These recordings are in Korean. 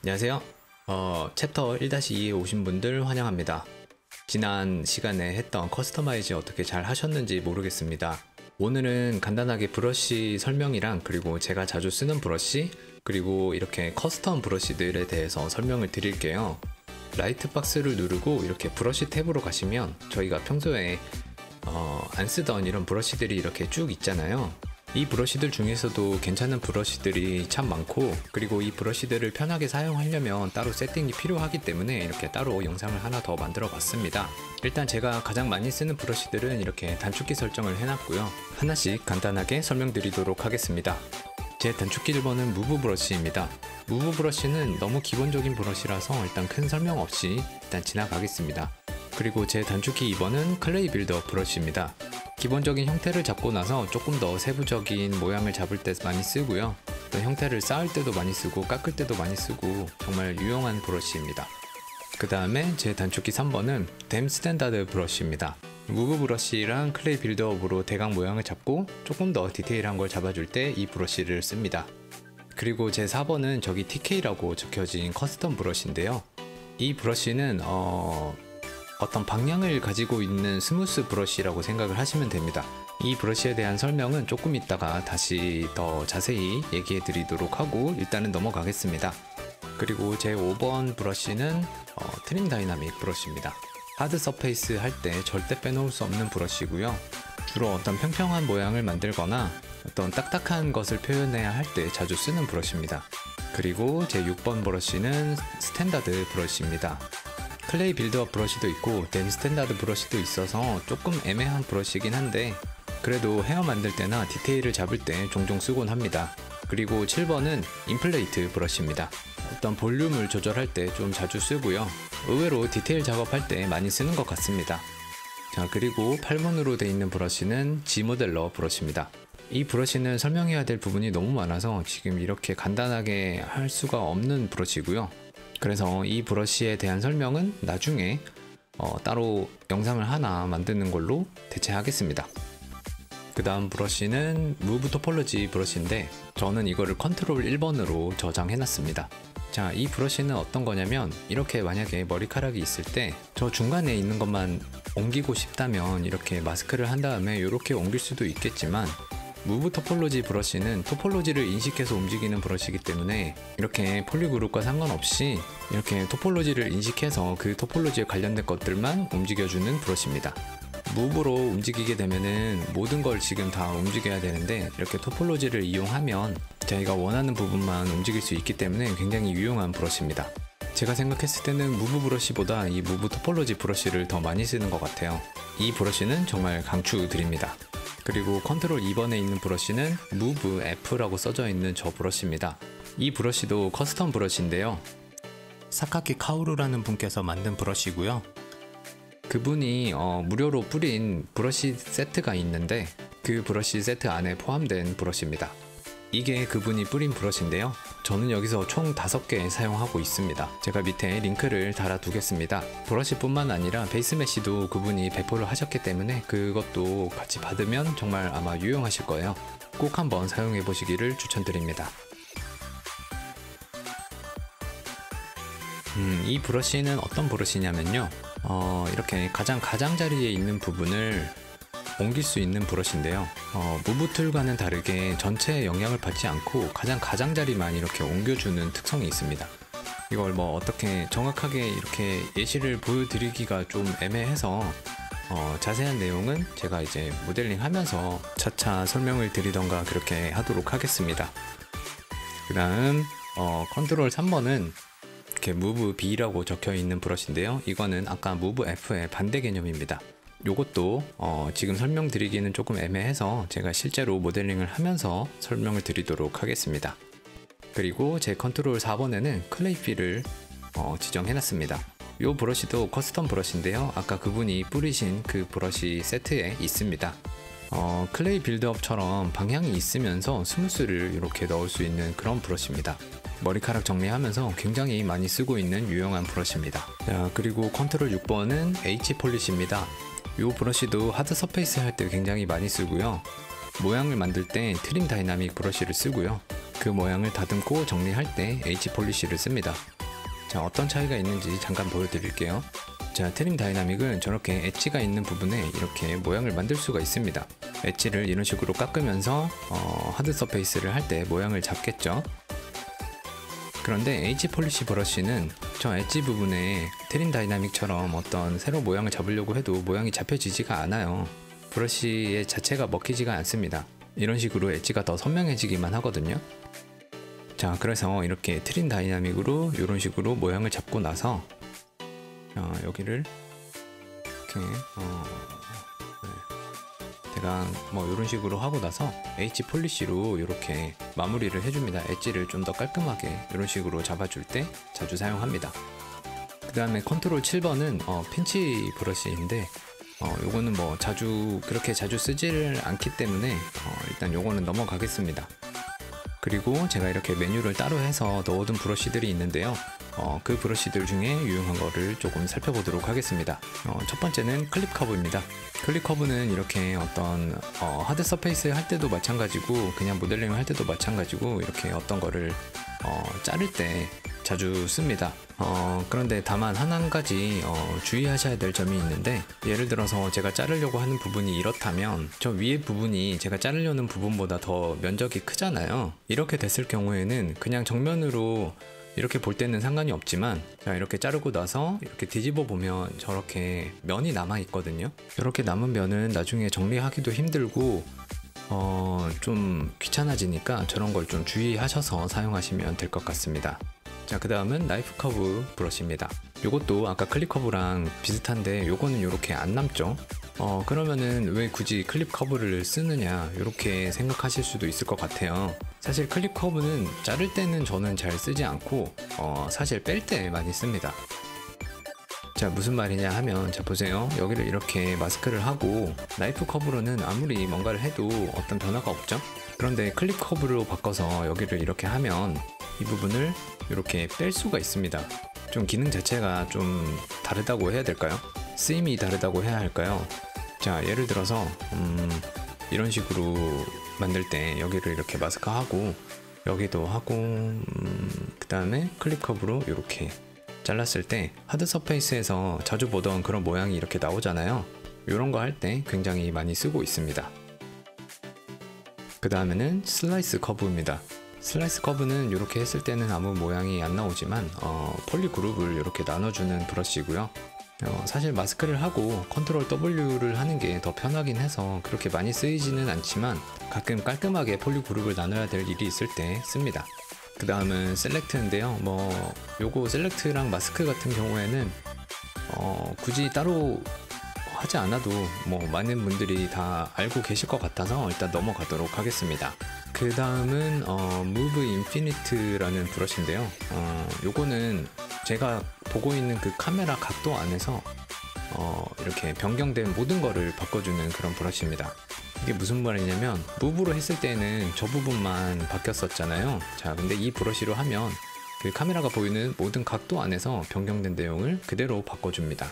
안녕하세요. 챕터 1-2에 오신 분들 환영합니다. 지난 시간에 했던 커스터마이즈 어떻게 잘 하셨는지 모르겠습니다. 오늘은 간단하게 브러쉬 설명이랑 그리고 제가 자주 쓰는 브러쉬 그리고 이렇게 커스텀 브러쉬들에 대해서 설명을 드릴게요. 라이트 박스를 누르고 이렇게 브러쉬 탭으로 가시면 저희가 평소에 안 쓰던 이런 브러쉬들이 이렇게 쭉 있잖아요. 이 브러쉬들 중에서도 괜찮은 브러쉬들이 참 많고, 그리고 이 브러쉬들을 편하게 사용하려면 따로 세팅이 필요하기 때문에 이렇게 따로 영상을 하나 더 만들어 봤습니다. 일단 제가 가장 많이 쓰는 브러쉬들은 이렇게 단축키 설정을 해놨고요. 하나씩 간단하게 설명드리도록 하겠습니다. 제 단축키 1번은 무브 브러쉬입니다. 무브 브러쉬는 너무 기본적인 브러쉬라서 일단 큰 설명 없이 일단 지나가겠습니다. 그리고 제 단축키 2번은 클레이 빌드업 브러쉬입니다. 기본적인 형태를 잡고 나서 조금 더 세부적인 모양을 잡을 때 많이 쓰고요. 또 형태를 쌓을 때도 많이 쓰고 깎을 때도 많이 쓰고 정말 유용한 브러쉬입니다. 그 다음에 제 단축키 3번은 댐 스탠다드 브러쉬입니다. 무브 브러쉬랑 클레이 빌드업으로 대강 모양을 잡고 조금 더 디테일한 걸 잡아줄 때 이 브러쉬를 씁니다. 그리고 제 4번은 저기 TK라고 적혀진 커스텀 브러쉬인데요. 이 브러쉬는 어떤 방향을 가지고 있는 스무스 브러쉬라고 생각을 하시면 됩니다. 이 브러쉬에 대한 설명은 조금 있다가 다시 더 자세히 얘기해 드리도록 하고 일단은 넘어가겠습니다. 그리고 제 5번 브러쉬는 트림 다이나믹 브러쉬입니다. 하드 서페이스 할 때 절대 빼놓을 수 없는 브러쉬고요. 주로 어떤 평평한 모양을 만들거나 어떤 딱딱한 것을 표현해야 할 때 자주 쓰는 브러쉬입니다. 그리고 제 6번 브러쉬는 스탠다드 브러쉬입니다. 클레이 빌드업 브러쉬도 있고 댐 스탠다드 브러쉬도 있어서 조금 애매한 브러쉬이긴 한데 그래도 헤어 만들 때나 디테일을 잡을 때 종종 쓰곤 합니다. 그리고 7번은 인플레이트 브러쉬입니다. 어떤 볼륨을 조절할 때 좀 자주 쓰고요. 의외로 디테일 작업할 때 많이 쓰는 것 같습니다. 자, 그리고 8번으로 되어 있는 브러쉬는 G모델러 브러쉬입니다. 이 브러쉬는 설명해야 될 부분이 너무 많아서 지금 이렇게 간단하게 할 수가 없는 브러쉬고요. 그래서 이 브러쉬에 대한 설명은 나중에 따로 영상을 하나 만드는 걸로 대체하겠습니다. 그 다음 브러쉬는 무브 토폴로지 브러쉬인데 저는 이거를 컨트롤 1번으로 저장해놨습니다. 자, 이 브러쉬는 어떤 거냐면 이렇게 만약에 머리카락이 있을 때 저 중간에 있는 것만 옮기고 싶다면 이렇게 마스크를 한 다음에 이렇게 옮길 수도 있겠지만 무브 토폴로지 브러쉬는 토폴로지를 인식해서 움직이는 브러쉬이기 때문에 이렇게 폴리그룹과 상관없이 이렇게 토폴로지를 인식해서 그 토폴로지에 관련된 것들만 움직여주는 브러쉬입니다. 무브로 움직이게 되면은 모든 걸 지금 다 움직여야 되는데 이렇게 토폴로지를 이용하면 자기가 원하는 부분만 움직일 수 있기 때문에 굉장히 유용한 브러쉬입니다. 제가 생각했을 때는 무브 브러쉬보다 이 무브 토폴로지 브러쉬를 더 많이 쓰는 것 같아요. 이 브러쉬는 정말 강추드립니다. 그리고 컨트롤 2번에 있는 브러쉬는 Move F라고 써져 있는 저 브러쉬입니다. 이 브러쉬도 커스텀 브러쉬인데요. 사카키 카오루라는 분께서 만든 브러쉬고요. 그분이 무료로 뿌린 브러쉬 세트가 있는데 그 브러쉬 세트 안에 포함된 브러쉬입니다. 이게 그분이 뿌린 브러쉬인데요. 저는 여기서 총 5개 사용하고 있습니다. 제가 밑에 링크를 달아두겠습니다. 브러쉬뿐만 아니라 베이스 메쉬도 그분이 배포를 하셨기 때문에 그것도 같이 받으면 정말 아마 유용하실 거예요. 꼭 한번 사용해 보시기를 추천드립니다. 이 브러쉬는 어떤 브러쉬냐면요. 이렇게 가장자리에 있는 부분을 옮길 수 있는 브러쉬인데요. 무브 툴과는 다르게 전체에 영향을 받지 않고 가장자리만 이렇게 옮겨주는 특성이 있습니다. 이걸 어떻게 정확하게 이렇게 예시를 보여드리기가 좀 애매해서 자세한 내용은 제가 이제 모델링 하면서 차차 설명을 드리던가 그렇게 하도록 하겠습니다. 그 다음 컨트롤 3번은 이렇게 Move B라고 적혀 있는 브러쉬인데요. 이거는 아까 Move F의 반대 개념입니다. 요것도 지금 설명드리기는 조금 애매해서 제가 실제로 모델링을 하면서 설명을 드리도록 하겠습니다. 그리고 제 컨트롤 4번에는 클레이 필을 지정해놨습니다. 요 브러쉬도 커스텀 브러쉬인데요. 아까 그분이 뿌리신 그 브러쉬 세트에 있습니다. 클레이 빌드업처럼 방향이 있으면서 스무스를 이렇게 넣을 수 있는 그런 브러쉬입니다. 머리카락 정리하면서 굉장히 많이 쓰고 있는 유용한 브러쉬입니다. 자, 그리고 컨트롤 6번은 H 폴리시입니다. 이 브러쉬도 하드 서페이스 할 때 굉장히 많이 쓰고요. 모양을 만들 때 트림 다이나믹 브러쉬를 쓰고요. 그 모양을 다듬고 정리할 때 H 폴리시를 씁니다. 자, 어떤 차이가 있는지 잠깐 보여드릴게요. 자, 트림 다이나믹은 저렇게 엣지가 있는 부분에 이렇게 모양을 만들 수가 있습니다. 엣지를 이런 식으로 깎으면서 하드 서페이스를 할 때 모양을 잡겠죠. 그런데 에이지 폴리시 브러쉬는 저 엣지 부분에 트림 다이나믹처럼 어떤 세로 모양을 잡으려고 해도 모양이 잡혀지지가 않아요. 브러쉬의 자체가 먹히지가 않습니다. 이런 식으로 엣지가 더 선명해지기만 하거든요. 자, 그래서 이렇게 트림 다이나믹으로 이런 식으로 모양을 잡고 나서 여기를 이렇게 대강 뭐 이런 식으로 하고 나서 H 폴리시로 이렇게 마무리를 해줍니다. 엣지를 좀 더 깔끔하게 이런 식으로 잡아줄 때 자주 사용합니다. 그 다음에 컨트롤 7번은 핀치 브러쉬인데 요거는 뭐 그렇게 자주 쓰지를 않기 때문에 일단 요거는 넘어가겠습니다. 그리고 제가 이렇게 메뉴를 따로 해서 넣어둔 브러쉬들이 있는데요. 그 브러쉬들 중에 유용한 거를 조금 살펴보도록 하겠습니다. 첫 번째는 클립 커브입니다. 클립 커브는 이렇게 어떤 하드 서페이스 할 때도 마찬가지고 그냥 모델링 할 때도 마찬가지고 이렇게 어떤 거를 자를 때 자주 씁니다. 그런데 다만 한 가지 주의하셔야 될 점이 있는데, 예를 들어서 제가 자르려고 하는 부분이 이렇다면 저 위에 부분이 제가 자르려는 부분보다 더 면적이 크잖아요. 이렇게 됐을 경우에는 그냥 정면으로 이렇게 볼 때는 상관이 없지만, 자, 이렇게 자르고 나서 이렇게 뒤집어 보면 저렇게 면이 남아 있거든요. 이렇게 남은 면은 나중에 정리하기도 힘들고 좀 귀찮아지니까 저런 걸 좀 주의하셔서 사용하시면 될 것 같습니다. 자, 그 다음은 나이프 커브 브러쉬입니다. 요것도 아까 클립 커브랑 비슷한데 요거는 이렇게 안 남죠. 그러면은 왜 굳이 클립 커브를 쓰느냐 이렇게 생각하실 수도 있을 것 같아요. 사실 클립 커브는 자를 때는 저는 잘 쓰지 않고 사실 뺄 때 많이 씁니다. 자, 무슨 말이냐 하면, 자, 보세요. 여기를 이렇게 마스크를 하고 나이프 커브로는 아무리 뭔가를 해도 어떤 변화가 없죠. 그런데 클립 커브로 바꿔서 여기를 이렇게 하면 이 부분을 이렇게 뺄 수가 있습니다. 좀 기능 자체가 좀 다르다고 해야 될까요? 쓰임이 다르다고 해야 할까요? 자, 예를 들어서 이런 식으로 만들 때 여기를 이렇게 마스크하고 여기도 하고 그 다음에 클립 커브로 이렇게 잘랐을 때 하드 서페이스에서 자주 보던 그런 모양이 이렇게 나오잖아요. 이런 거 할 때 굉장히 많이 쓰고 있습니다. 그 다음에는 슬라이스 커브입니다. 슬라이스 커브는 이렇게 했을 때는 아무 모양이 안 나오지만 폴리 그룹을 이렇게 나눠주는 브러쉬고요. 사실 마스크를 하고 컨트롤 W를 하는 게 더 편하긴 해서 그렇게 많이 쓰이지는 않지만 가끔 깔끔하게 폴리 그룹을 나눠야 될 일이 있을 때 씁니다. 그 다음은 셀렉트인데요. 요거 셀렉트랑 마스크 같은 경우에는 굳이 따로 하지 않아도 많은 분들이 다 알고 계실 것 같아서 일단 넘어가도록 하겠습니다. 그 다음은 Move Infinite라는 브러쉬인데요. 요거는 제가 보고 있는 그 카메라 각도 안에서 이렇게 변경된 모든 거를 바꿔주는 그런 브러쉬입니다. 이게 무슨 말이냐면, 무브로 했을 때는 저 부분만 바뀌었었잖아요. 자, 근데 이 브러쉬로 하면 그 카메라가 보이는 모든 각도 안에서 변경된 내용을 그대로 바꿔줍니다.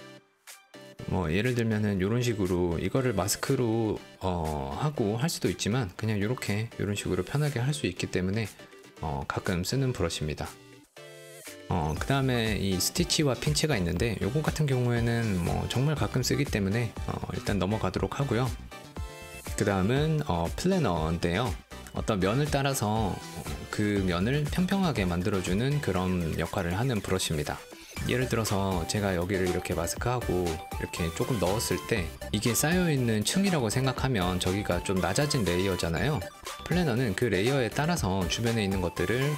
예를 들면은 이런 식으로 이거를 마스크로 하고 할 수도 있지만 그냥 이런 식으로 편하게 할 수 있기 때문에 가끔 쓰는 브러쉬입니다. 그 다음에 이 스티치와 핀치가 있는데 요거 같은 경우에는 정말 가끔 쓰기 때문에 일단 넘어가도록 하고요. 그 다음은 플래너인데요. 어떤 면을 따라서 그 면을 평평하게 만들어주는 그런 역할을 하는 브러쉬입니다. 예를 들어서 제가 여기를 이렇게 마스크하고 이렇게 조금 넣었을 때 이게 쌓여있는 층이라고 생각하면 저기가 좀 낮아진 레이어잖아요. 플래너는 그 레이어에 따라서 주변에 있는 것들을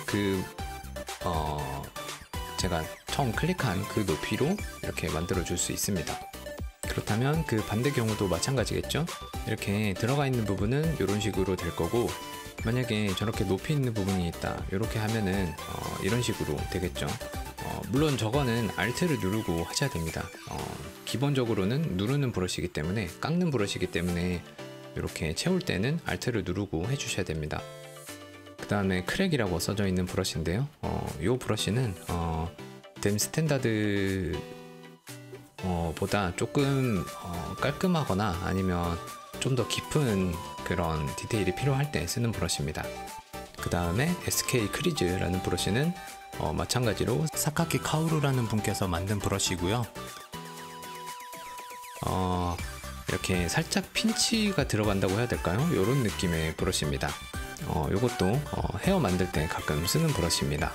제가 처음 클릭한 그 높이로 이렇게 만들어 줄 수 있습니다. 그렇다면 그 반대 경우도 마찬가지겠죠? 이렇게 들어가 있는 부분은 이런 식으로 될 거고, 만약에 저렇게 높이 있는 부분이 있다 이렇게 하면은 이런 식으로 되겠죠. 물론 저거는 Alt를 누르고 하셔야 됩니다. 기본적으로는 누르는 브러쉬이기 때문에, 깎는 브러쉬이기 때문에 이렇게 채울 때는 Alt를 누르고 해주셔야 됩니다. 그 다음에 크랙이라고 써져 있는 브러쉬인데요. 이 브러쉬는 댐 스탠다드 보다 조금 깔끔하거나 아니면 좀 더 깊은 그런 디테일이 필요할 때 쓰는 브러쉬입니다. 그 다음에 SK 크리즈라는 브러쉬는 마찬가지로 사카키 카오루라는 분께서 만든 브러쉬고요. 이렇게 살짝 핀치가 들어간다고 해야 될까요? 이런 느낌의 브러쉬입니다. 이것도 헤어 만들 때 가끔 쓰는 브러쉬입니다.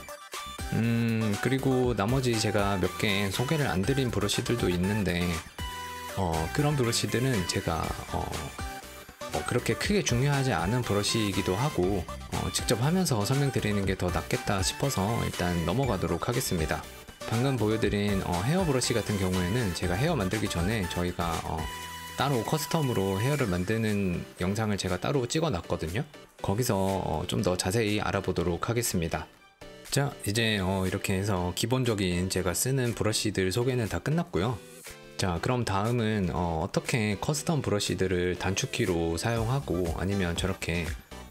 그리고 나머지 제가 몇 개 소개를 안 드린 브러쉬들도 있는데 그런 브러쉬들은 제가 그렇게 크게 중요하지 않은 브러쉬이기도 하고 직접 하면서 설명드리는 게 더 낫겠다 싶어서 일단 넘어가도록 하겠습니다. 방금 보여드린 헤어 브러쉬 같은 경우에는 제가 헤어 만들기 전에 저희가 따로 커스텀으로 헤어를 만드는 영상을 제가 따로 찍어 놨거든요. 거기서 좀 더 자세히 알아보도록 하겠습니다. 자, 이제 이렇게 해서 기본적인 제가 쓰는 브러쉬들 소개는 다 끝났고요. 자, 그럼 다음은 어떻게 커스텀 브러쉬들을 단축키로 사용하고 아니면 저렇게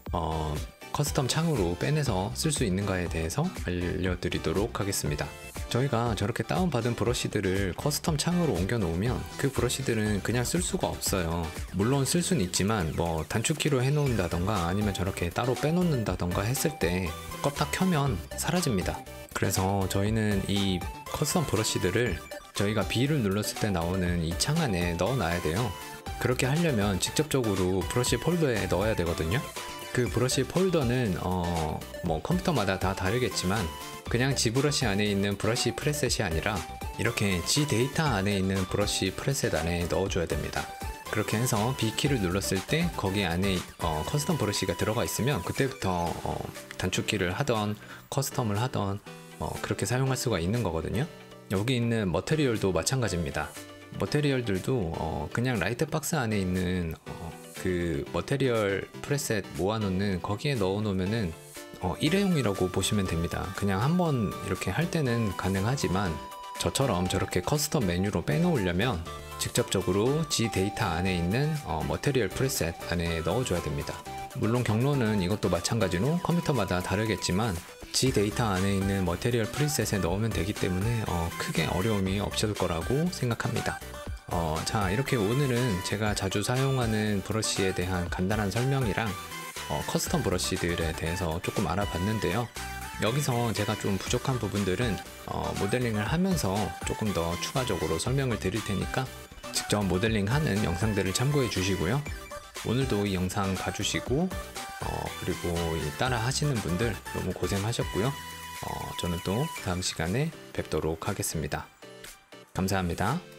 커스텀 창으로 빼내서 쓸 수 있는가에 대해서 알려드리도록 하겠습니다. 저희가 저렇게 다운받은 브러쉬들을 커스텀 창으로 옮겨 놓으면 그 브러쉬들은 그냥 쓸 수가 없어요. 물론 쓸 수는 있지만 뭐 단축키로 해 놓는다던가 아니면 저렇게 따로 빼놓는다던가 했을 때 껐다 켜면 사라집니다. 그래서 저희는 이 커스텀 브러쉬들을 저희가 B를 눌렀을 때 나오는 이 창 안에 넣어 놔야 돼요. 그렇게 하려면 직접적으로 브러쉬 폴더에 넣어야 되거든요. 그 브러쉬 폴더는 뭐 컴퓨터마다 다 다르겠지만 그냥 G 브러쉬 안에 있는 브러쉬 프레셋이 아니라 이렇게 G 데이터 안에 있는 브러쉬 프레셋 안에 넣어줘야 됩니다. 그렇게 해서 B키를 눌렀을 때 거기 안에 커스텀 브러쉬가 들어가 있으면 그때부터 단축키를 하던 커스텀을 하던 그렇게 사용할 수가 있는 거거든요. 여기 있는 머테리얼도 마찬가지입니다. 머테리얼들도 그냥 라이트 박스 안에 있는 그 머테리얼 프레셋 모아놓는 거기에 넣어놓으면은 일회용이라고 보시면 됩니다. 그냥 한번 이렇게 할 때는 가능하지만 저처럼 저렇게 커스텀 메뉴로 빼놓으려면 직접적으로 G 데이터 안에 있는 머테리얼 프레셋 안에 넣어줘야 됩니다. 물론 경로는 이것도 마찬가지로 컴퓨터마다 다르겠지만 G 데이터 안에 있는 머테리얼 프리셋에 넣으면 되기 때문에 크게 어려움이 없을 거라고 생각합니다. 자, 이렇게 오늘은 제가 자주 사용하는 브러쉬에 대한 간단한 설명이랑 커스텀 브러쉬들에 대해서 조금 알아봤는데요. 여기서 제가 좀 부족한 부분들은 모델링을 하면서 조금 더 추가적으로 설명을 드릴 테니까 직접 모델링하는 영상들을 참고해 주시고요. 오늘도 이 영상 봐주시고 그리고 따라 하시는 분들 너무 고생하셨고요. 저는 또 다음 시간에 뵙도록 하겠습니다. 감사합니다.